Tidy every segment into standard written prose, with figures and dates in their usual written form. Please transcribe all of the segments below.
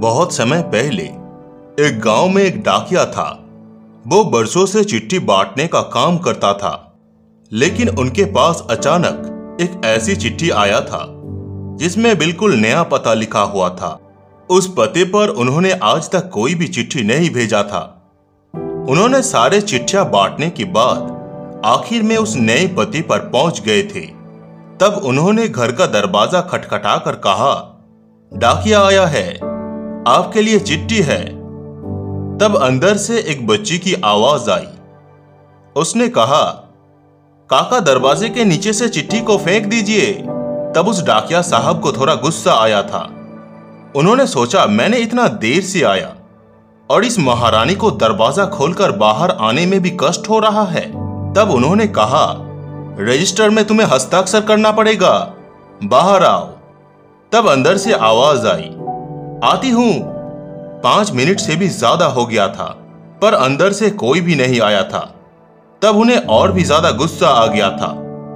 बहुत समय पहले एक गांव में एक डाकिया था। वो बरसों से चिट्ठी बांटने का काम करता था, लेकिन उनके पास अचानक एक ऐसी चिट्ठी आया था जिसमें बिल्कुल नया पता लिखा हुआ था। उस पते पर उन्होंने आज तक कोई भी चिट्ठी नहीं भेजा था। उन्होंने सारे चिट्ठियां बांटने के बाद आखिर में उस नए पते पर पहुंच गए थे। तब उन्होंने घर का दरवाजा खटखटाकर कहा, डाकिया आया है, आपके लिए चिट्ठी है। तब अंदर से एक बच्ची की आवाज आई। उसने कहा, काका दरवाजे के नीचे से चिट्ठी को फेंक दीजिए। तब उस डाकिया साहब को थोड़ा गुस्सा आया था। उन्होंने सोचा, मैंने इतना देर से आया और इस महारानी को दरवाजा खोलकर बाहर आने में भी कष्ट हो रहा है। तब उन्होंने कहा, रजिस्टर में तुम्हें हस्ताक्षर करना पड़ेगा, बाहर आओ। तब अंदर से आवाज आई, आती हूं। 5 मिनट से भी ज्यादा हो गया था, पर अंदर से कोई भी नहीं आया था। तब उन्हें और भी ज्यादा गुस्सा आ गया था।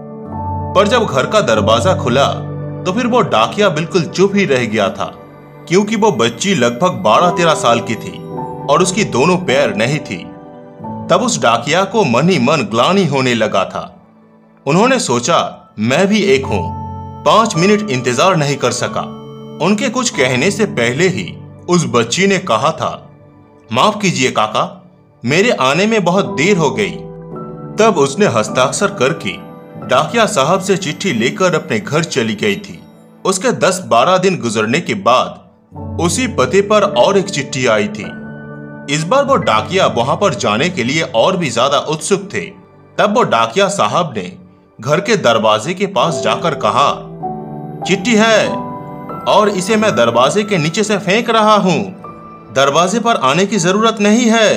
पर जब घर का दरवाजा खुला तो फिर वो डाकिया बिल्कुल चुप ही रह गया था, क्योंकि वो बच्ची लगभग 12-13 साल की थी और उसकी दोनों पैर नहीं थी। तब उस डाकिया को मन ही मन ग्लानि होने लगा था। उन्होंने सोचा, मैं भी एक हूं। 5 मिनट इंतजार नहीं कर सका। उनके कुछ कहने से पहले ही उस बच्ची ने कहा था, माफ कीजिए काका, मेरे आने में बहुत देर हो गई। तब उसने हस्ताक्षर करके डाकिया साहब से चिट्ठी लेकर अपने घर चली गई थी। उसके 10-12 दिन गुजरने के बाद उसी पते पर और एक चिट्ठी आई थी। इस बार वो डाकिया वहां पर जाने के लिए और भी ज्यादा उत्सुक थे। तब वो डाकिया साहब ने घर के दरवाजे के पास जाकर कहा, चिट्ठी है और इसे मैं दरवाजे के नीचे से फेंक रहा हूं। दरवाजे पर आने की जरूरत नहीं है।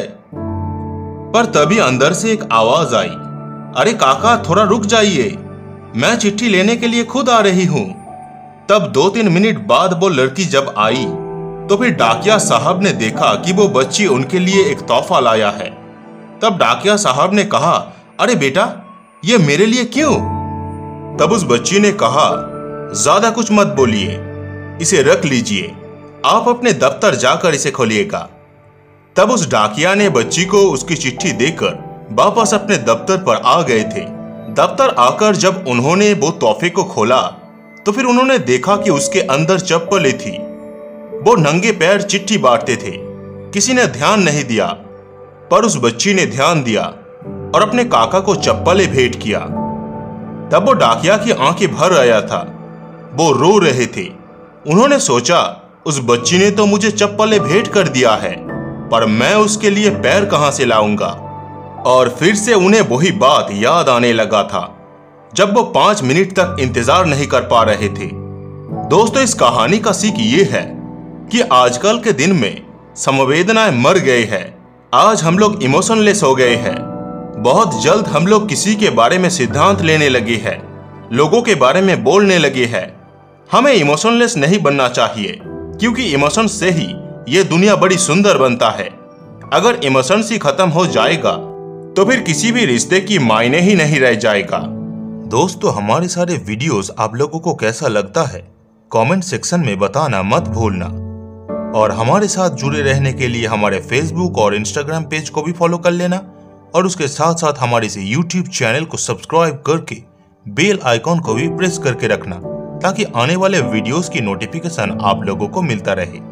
पर तभी अंदर से एक आवाज आई, अरे काका थोड़ा रुक जाइए, मैं चिट्ठी लेने के लिए खुद आ रही हूं। तब 2-3 मिनट बाद वो लड़की जब आई तो फिर डाकिया साहब ने देखा कि वो बच्ची उनके लिए एक तोहफा लाया है। तब डाकिया साहब ने कहा, अरे बेटा ये मेरे लिए क्यों? तब उस बच्ची ने कहा, ज्यादा कुछ मत बोलिए, इसे रख लीजिए, आप अपने दफ्तर जाकर इसे खोलिएगा। तब उस डाकिया ने बच्ची को उसकी चिट्ठी देकर वापस अपने दफ्तर पर आ गए थे। दफ्तर आकर जब उन्होंने वो तोहफे को खोला तो फिर उन्होंने देखा कि उसके अंदर चप्पलें थी। वो नंगे पैर चिट्ठी बांटते थे। किसी ने ध्यान नहीं दिया, पर उस बच्ची ने ध्यान दिया और अपने काका को चप्पलें भेंट किया। तब वो डाकिया की आंखें भर आया था। वो रो रहे थे। उन्होंने सोचा, उस बच्ची ने तो मुझे चप्पलें भेंट कर दिया है, पर मैं उसके लिए पैर कहां से लाऊंगा। और फिर से उन्हें वही बात याद आने लगा था जब वो 5 मिनट तक इंतजार नहीं कर पा रहे थे। दोस्तों, इस कहानी का सीख ये है कि आजकल के दिन में संवेदनाएं मर गए हैं। आज हम लोग इमोशनलेस हो गए हैं। बहुत जल्द हम लोग किसी के बारे में सिद्धांत लेने लगे हैं, लोगों के बारे में बोलने लगे हैं। हमें इमोशनलेस नहीं बनना चाहिए, क्योंकि इमोशन से ही ये दुनिया बड़ी सुंदर बनता है। अगर इमोशंस ही खत्म हो जाएगा तो फिर किसी भी रिश्ते की मायने ही नहीं रह जाएगा। दोस्तों, हमारे सारे वीडियोस आप लोगों को कैसा लगता है कमेंट सेक्शन में बताना मत भूलना। और हमारे साथ जुड़े रहने के लिए हमारे फेसबुक और इंस्टाग्राम पेज को भी फॉलो कर लेना और उसके साथ साथ हमारे इस यूट्यूब चैनल को सब्सक्राइब करके बेल आइकॉन को भी प्रेस करके रखना, ताकि आने वाले वीडियोस की नोटिफिकेशन आप लोगों को मिलता रहे।